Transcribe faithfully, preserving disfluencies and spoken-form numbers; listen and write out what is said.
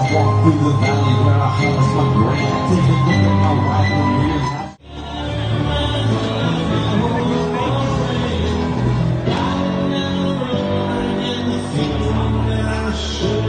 walk through the valley where I harvest my grain. Take a look at my rifle years. I should